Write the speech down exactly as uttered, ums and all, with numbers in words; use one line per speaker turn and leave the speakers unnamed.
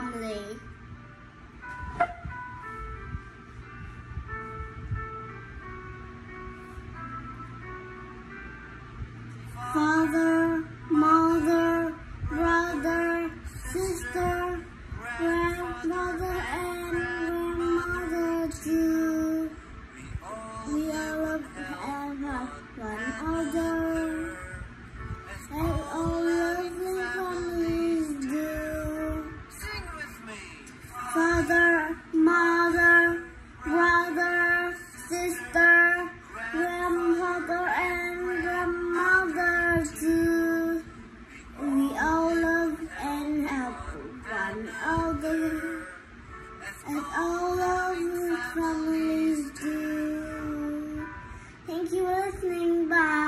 family. Father, mother, brother, sister, grandmother, and grandmother too. We all love and help one another, and all lovely families do.
Sing with me.
Father, mother, brother, sister, grandmother, and grandmother too. We all love and help one another, and all lovely families do. Thank you for listening. Bye.